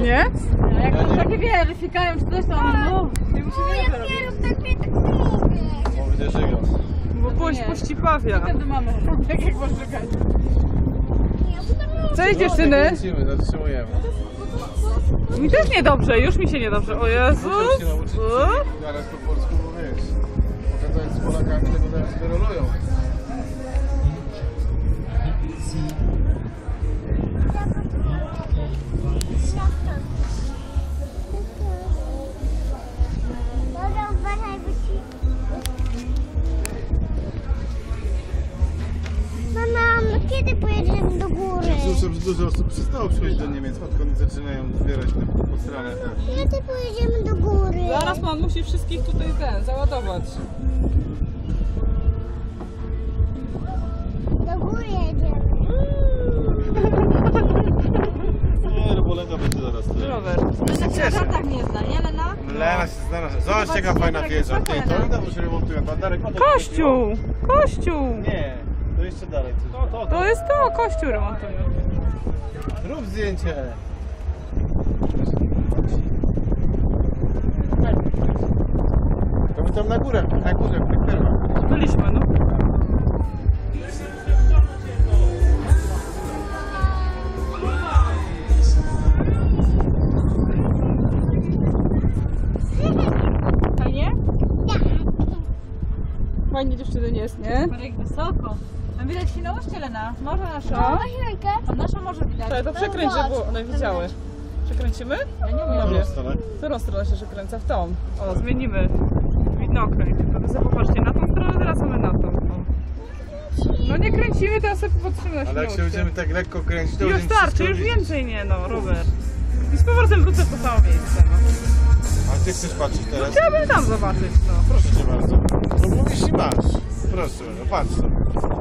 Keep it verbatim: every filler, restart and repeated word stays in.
Nie? No, jak to takie wiele, fikają czy coś tam, no. Ty musisz nie robić. Bo będzie żygał. Bo pójść pościpawia. Wtedy mamy, tak jak masz czekać. Cześć dziewczyny. Lecimy, zatrzymujemy. Mi też niedobrze, już mi się niedobrze. O Jezus. Muszę się nauczyć teraz po polsku, bo wiesz, pokazać z Polakami, tego teraz wyrolują. Mama, kiedy pojedziemy do góry? Słyszę, że dużo osób przestało przyjść do Niemiec, odkąd zaczynają zbierać te postranę. Kiedy pojedziemy do góry? Zaraz pan musi wszystkich tutaj ten załadować. Do góry jedziemy. Nie, no bo Lena będzie zaraz tyle. Robert. Na żartach nie zna, nie Lena? Lena się znalazła. Zobacz jaka fajna wieża. Ty, to i tam się remontują. Pan Darek, chodź. Kościół! Kościół! Nie, to jeszcze dalej. To, to, to. To jest to, kościół remontują. Rób zdjęcie. To my tam na górę, na górę, w tych fermach. Byliśmy, no. Fajnie? Fajnie dziewczyny nie jest, nie? Marek wysoko. Tam widać Świnoujście, Lena. Morze nasze. No. rękę. Tam nasze morze widać. Trzeba to przekręć, żeby one widziały. Przekręcimy? Ja nie umiem. Panowie, stronę? w którą stronę się przekręca? W tą. O, zmienimy widnokręg. To sobie popatrzcie, na tą stronę, teraz mamy na tą. O. No nie kręcimy, teraz sobie popatrzymy na Ale jak się Świnoujście. będziemy tak lekko kręcić, to Już będziemy starczy, wszystko już widzieć. więcej nie no, Robert. I z powrotem wrócę w to samo miejsce, no. A ty chcesz patrzeć teraz? Chciałabym tam zobaczyć, no. Proszę cię bardzo. No mówisz i masz. Proszę, no patrz sobie.